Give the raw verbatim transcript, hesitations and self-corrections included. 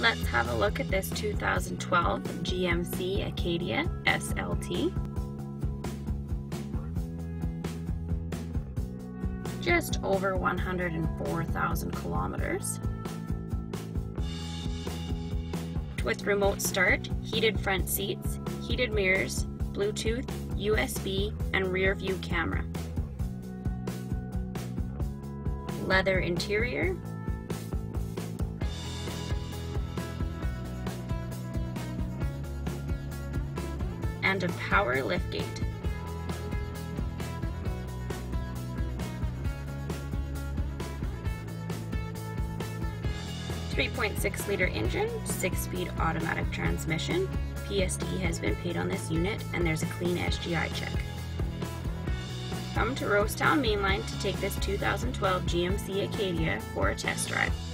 Let's have a look at this two thousand twelve G M C Acadia S L T. Just over one hundred four thousand kilometers. With remote start, heated front seats, heated mirrors, Bluetooth, U S B, and rear view camera. Leather interior. And a power liftgate. three point six liter engine, six speed automatic transmission. P S D has been paid on this unit and there's a clean S G I check. Come to Rosetown Mainline to take this two thousand twelve G M C Acadia for a test drive.